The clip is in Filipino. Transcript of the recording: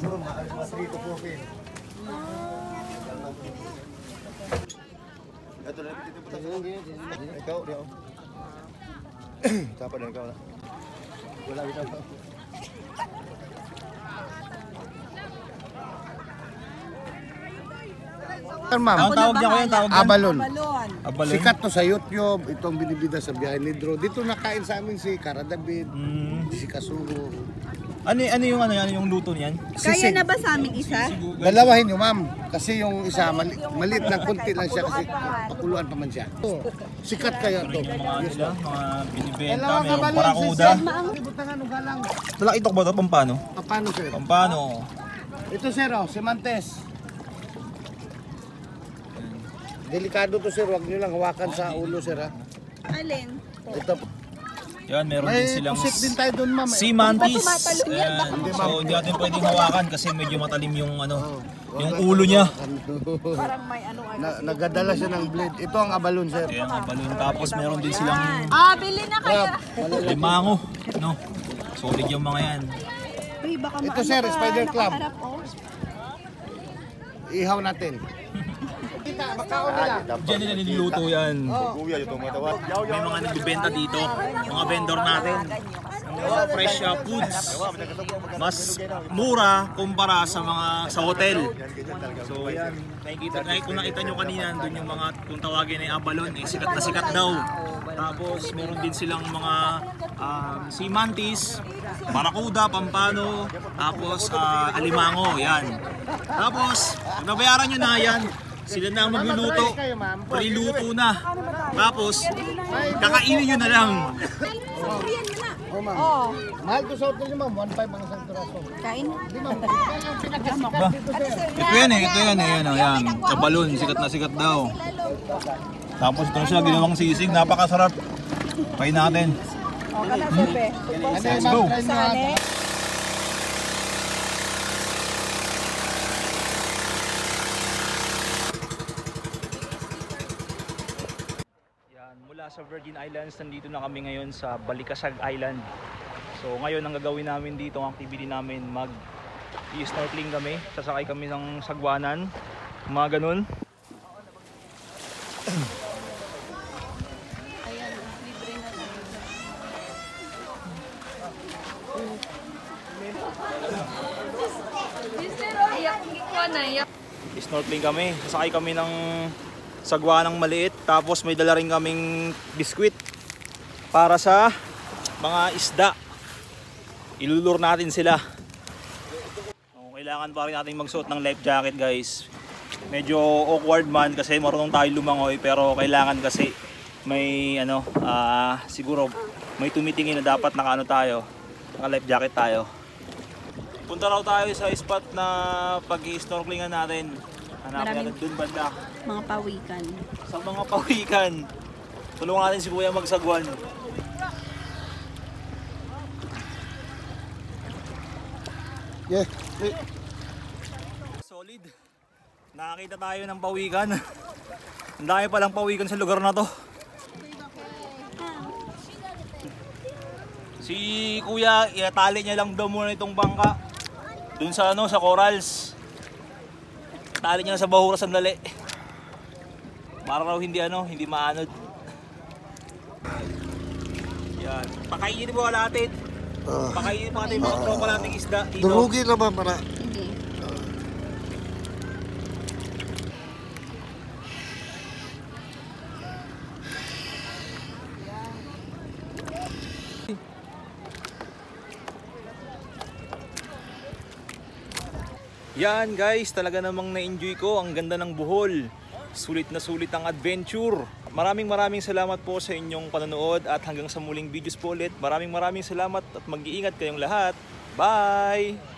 siguro mga 3 to 4 feet. Ito na dito po tayo. Ikaw, ikaw. Tapa na ikaw na. Wala ito. Ma'am, Ang tawag niya ko yung tawag abalon. Abalon. Sikat to sa YouTube, itong binibida sa Biyahe ni Dro. Dito nakain sa amin si Cara David, si Kasugo. Ano yung luto niyan? Kaya na ba sa amin isa? Dalawahin nyo ma'am, kasi yung isa maliit lang, konti lang siya kasi pakuluan pa man siya. Sikat kaya to. Mga binibenta, mayroong barakuda. Lalaki ito ba ito? Pampano? Paano sir? Pampano? Ito sir, semantes. Delikado to sir, wag nyo lang hawakan sa ulo sir ha. Alin? Ito. Yan, meron din silang pusit din tayo doon ma'am. sea mantis. Ayan. So hindi natin pwedeng hawakan kasi medyo matalim yung yung ulo niya. Parang may ano. Nagadala siya ng blade. Ito ang abalon sir. Ayan, abalon. Tapos meron din silang Bili na kayo. limango. No? Solid yung mga yan. Uy, baka Ito sir, spider club. Ihaw natin. Makaon nila. Diyan nila niluluto yan. May mga nagbibenta dito, mga vendor natin. Mga fresh foods. Mas mura kumpara sa mga sa hotel. So yan, kung nakita nyo kanina, doon yung mga, kung tawagin ay abalon, sikat na sikat daw. Tapos meron din silang mga sea mantis, barakuda, pampano, tapos alimango, yan. Tapos, pag nabayaran nyo na yan, sila na ang magluluto, priluto na. Tapos, kakainin nyo na lang. Oh, ma'am. Mahal to sa hotel nyo ma'am, 1.5 ang isang turaso. Kain? Di ma'am, yung pinagkasikat dito sir. Ito yan yan. Abalon, sikat na sikat daw. Tapos ito na siya, ginawang sisig, napakasarap. Kain natin. Let's go. Mula sa Virgin Islands, nandito na kami ngayon sa Balikasag Island. So ngayon ang gagawin namin dito, ang activity namin, mag-snorkeling kami, sasakay kami ng sagwanan, mga ganun. Ayan, libre na lang. Snorkeling kami, sasakay kami ng sagwanang maliit, tapos may dala rin kaming biskwit para sa mga isda. Ilulur natin sila. Kailangan pa rin natin magsuot ng life jacket guys. Medyo awkward man kasi marunong tayo lumangoy, pero kailangan kasi may siguro may tumitingin na dapat naka tayo, naka life jacket tayo. Punta raw tayo sa spot na pag-i-snorkelingan natin. Hanapin natin dun banda. Mga pawikan. Sa mga pawikan. Tulungan natin si Kuya magsagwan. Yeah. Solid. Nakakita tayo ng pawikan. Ang dami palang pawikan sa lugar na to. Si Kuya, iatali niya lang daw muna itong bangka. Dun sa sa corals. Tali niya sa bahura sandali. Para raw hindi maanod. Yan. Pakainin mo natin. Pakainin mo natin mga tropa nating isda dito. Durugi na ba para? Hindi. Yan guys, talaga namang na-enjoy ko. Ang ganda ng Bohol. Sulit na sulit ang adventure. Maraming salamat po sa inyong panonood at hanggang sa muling videos po ulit. Maraming salamat at mag-iingat kayong lahat. Bye!